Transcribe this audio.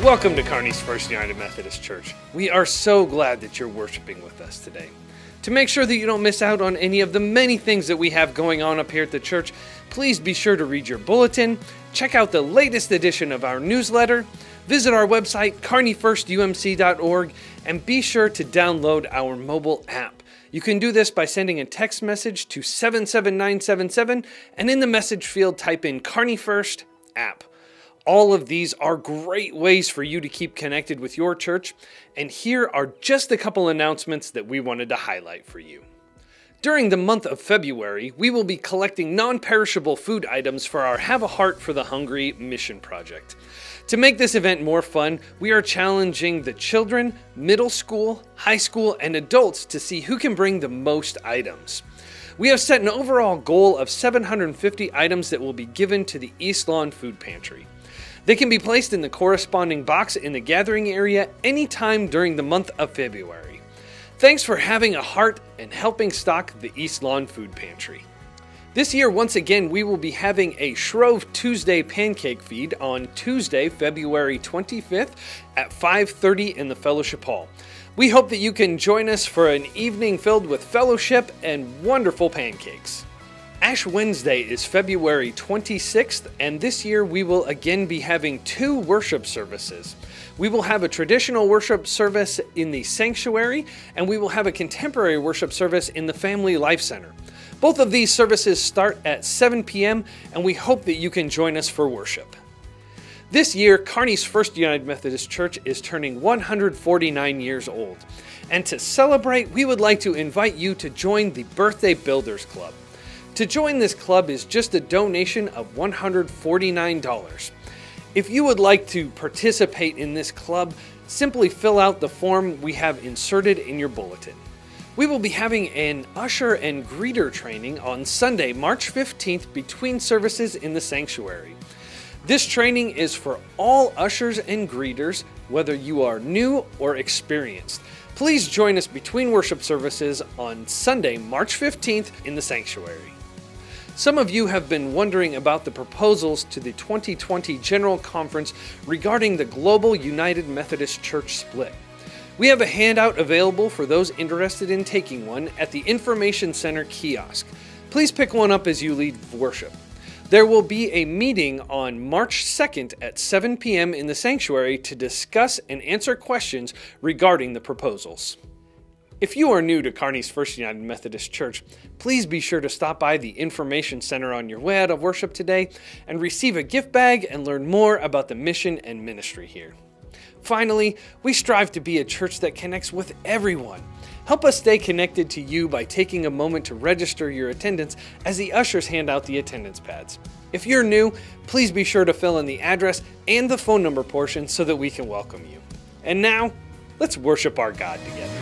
Welcome to Kearney's First United Methodist Church. We are so glad that you're worshiping with us today. To make sure that you don't miss out on any of the many things that we have going on up here at the church, please be sure to read your bulletin, check out the latest edition of our newsletter, visit our website, kearneyfirstumc.org, and be sure to download our mobile app. You can do this by sending a text message to 77977, and in the message field, type in Kearney First app. All of these are great ways for you to keep connected with your church, and here are just a couple announcements that we wanted to highlight for you. During the month of February, we will be collecting non-perishable food items for our Have a Heart for the Hungry mission project. To make this event more fun, we are challenging the children, middle school, high school, and adults to see who can bring the most items. We have set an overall goal of 750 items that will be given to the East Lawn Food Pantry. They can be placed in the corresponding box in the gathering area anytime during the month of February. Thanks for having a heart and helping stock the East Lawn Food Pantry. This year, once again, we will be having a Shrove Tuesday pancake feed on Tuesday, February 25th at 5:30 in the Fellowship Hall. We hope that you can join us for an evening filled with fellowship and wonderful pancakes. Ash Wednesday is February 26th, and this year we will again be having 2 worship services. We will have a traditional worship service in the sanctuary, and we will have a contemporary worship service in the Family Life Center. Both of these services start at 7 p.m., and we hope that you can join us for worship. This year, Kearney's First United Methodist Church is turning 149 years old, and to celebrate, we would like to invite you to join the Birthday Builders Club. To join this club is just a donation of $149. If you would like to participate in this club, simply fill out the form we have inserted in your bulletin. We will be having an usher and greeter training on Sunday, March 15th between services in the sanctuary. This training is for all ushers and greeters, whether you are new or experienced. Please join us between worship services on Sunday, March 15th in the sanctuary. Some of you have been wondering about the proposals to the 2020 General Conference regarding the Global United Methodist Church split. We have a handout available for those interested in taking one at the Information Center kiosk. Please pick one up as you lead worship. There will be a meeting on March 2nd at 7 p.m. in the sanctuary to discuss and answer questions regarding the proposals. If you are new to Kearney's First United Methodist Church, please be sure to stop by the Information Center on your way out of worship today and receive a gift bag and learn more about the mission and ministry here. Finally, we strive to be a church that connects with everyone. Help us stay connected to you by taking a moment to register your attendance as the ushers hand out the attendance pads. If you're new, please be sure to fill in the address and the phone number portion so that we can welcome you. And now, let's worship our God together.